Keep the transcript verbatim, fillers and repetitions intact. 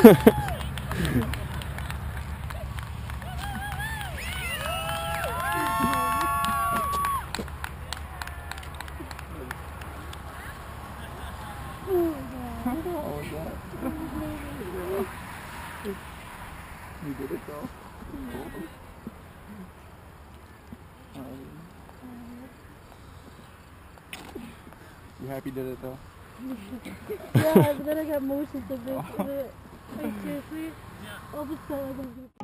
You did it though. You happy you did it though? Yeah, but then I got motion sickness. Like seriously, all of a sudden I was